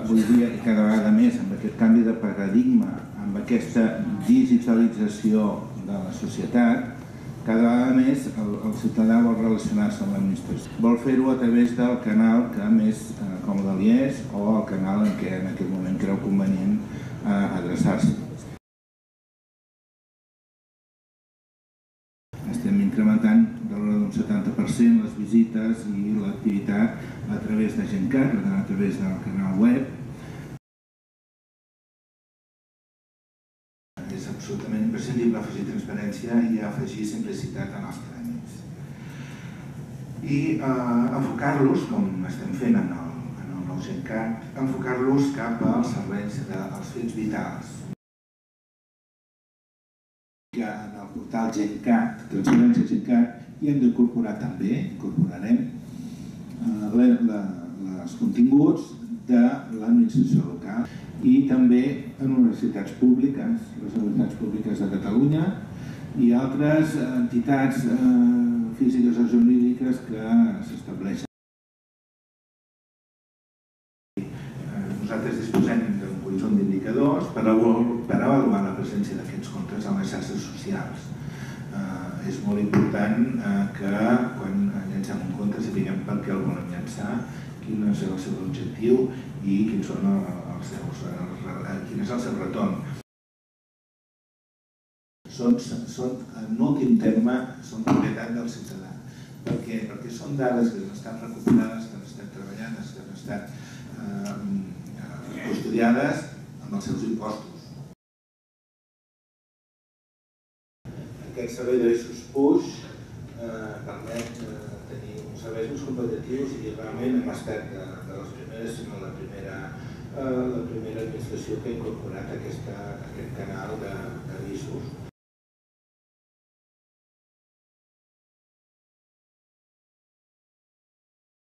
avui dia, i cada vegada més, amb aquest canvi de paradigma, amb aquesta digitalització de la societat, cada vegada més el ciutadà vol relacionar-se amb l'administració. Vol fer-ho a través del canal que més còmode li és o el canal en què en aquest moment creu convenient adreçar-se. Estem incrementant de l'ordre d'un 70% les visites i l'activitat a través de GenCat, per tant a través del canal web. És absolutament imprescindible afegir transparència i afegir simplicitat en els tràmits. I enfocar-los, com estem fent en el nou GenCat, enfocar-los cap als serveis dels fets vitals. Que en el portal GenCat, Transparència GenCat, hi hem d'incorporar també, incorporarem els continguts de l'administració local i també en universitats públiques, les universitats públiques de Catalunya i altres entitats físiques o jurídiques que s'estableixen. Nosaltres disposem d'un conjunt d'indicadors per avaluar la presència d'aquests comptes en les xarxes socials. És molt important que quan llancem un compte sapiguem per què el volem llançar, quin és el seu objectiu i quin és el seu retorn. En últim terme, són propietat del ciutadà. Per què? Perquè són dades que han estat recuperades, que han estat treballades, que han estat custodiades amb els seus impostos. Aquest servei d'avisos push permet tenir uns serveis més competitius i realment hem estat de les primeres, sinó la primera administració que ha incorporat aquest canal d'avisos.